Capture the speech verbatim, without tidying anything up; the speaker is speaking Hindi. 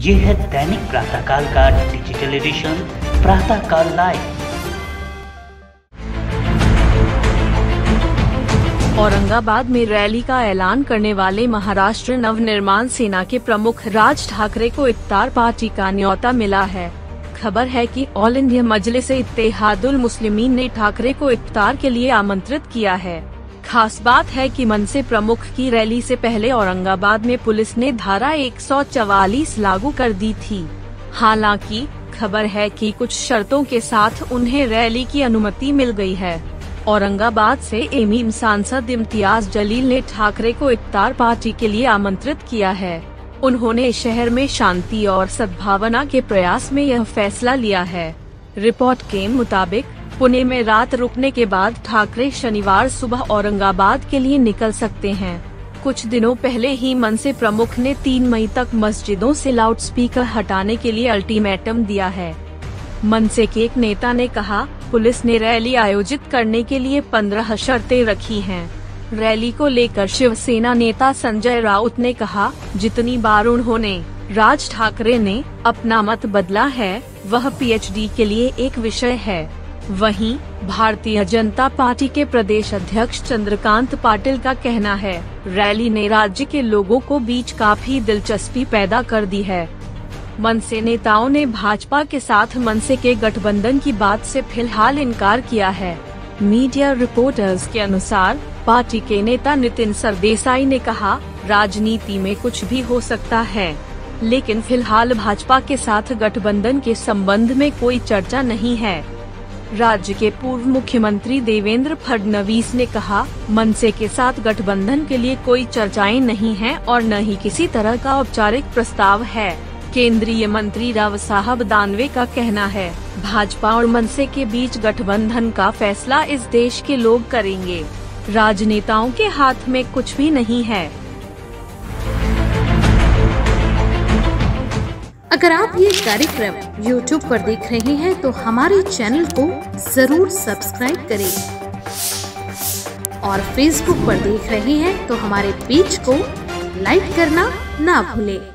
ये है दैनिक प्रातःकाल का digital edition Pratahkal live. Aurangabad में रैली का ऐलान करने वाले महाराष्ट्र नवनिर्माण सेना के प्रमुख राज ठाकरे को इफ्तार पार्टी का न्योता मिला है। खबर है कि ऑल इंडिया मजलिस-ए-इत्तेहादुल मुस्लिमीन ने ठाकरे को इफ्तार के लिए आमंत्रित किया है। खास बात है कि मनसे प्रमुख की रैली से पहले औरंगाबाद में पुलिस ने धारा एक सौ चवालीस लागू कर दी थी। हालांकि खबर है कि कुछ शर्तों के साथ उन्हें रैली की अनुमति मिल गई है। औरंगाबाद से एमआईएम सांसद इम्तियाज जलील ने ठाकरे को इफ्तार पार्टी के लिए आमंत्रित किया है। उन्होंने शहर में शांति और सद्भावना के प्रयास में यह फैसला लिया है। रिपोर्ट के मुताबिक पुणे में रात रुकने के बाद ठाकरे शनिवार सुबह औरंगाबाद के लिए निकल सकते हैं। कुछ दिनों पहले ही मनसे प्रमुख ने तीन मई तक मस्जिदों से लाउडस्पीकर हटाने के लिए अल्टीमेटम दिया है। मनसे के एक नेता ने कहा, पुलिस ने रैली आयोजित करने के लिए पंद्रह शर्तें रखी हैं। रैली को लेकर शिवसेना नेता संजय राउत ने कहा, जितनी बार उन्होंने राज ठाकरे ने अपना मत बदला है वह पीएचडी के लिए एक विषय है। वहीं भारतीय जनता पार्टी के प्रदेश अध्यक्ष चंद्रकांत पाटिल का कहना है, रैली ने राज्य के लोगों को बीच काफी दिलचस्पी पैदा कर दी है। मनसे नेताओं ने भाजपा के साथ मनसे के गठबंधन की बात से फिलहाल इनकार किया है। मीडिया रिपोर्टर्स के अनुसार पार्टी के नेता नितिन सरदेसाई ने कहा, राजनीति में कुछ भी हो सकता है, लेकिन फिलहाल भाजपा के साथ गठबंधन के संबंध में कोई चर्चा नहीं है। राज्य के पूर्व मुख्यमंत्री देवेंद्र फडणवीस ने कहा, मनसे के साथ गठबंधन के लिए कोई चर्चाएं नहीं हैं और न ही किसी तरह का औपचारिक प्रस्ताव है। केंद्रीय मंत्री राव साहब दानवे का कहना है, भाजपा और मनसे के बीच गठबंधन का फैसला इस देश के लोग करेंगे, राजनेताओं के हाथ में कुछ भी नहीं है। अगर आप ये कार्यक्रम यूट्यूब पर देख रहे हैं तो हमारे चैनल को जरूर सब्सक्राइब करें और फेसबुक पर देख रहे हैं तो हमारे पेज को लाइक करना ना भूलें।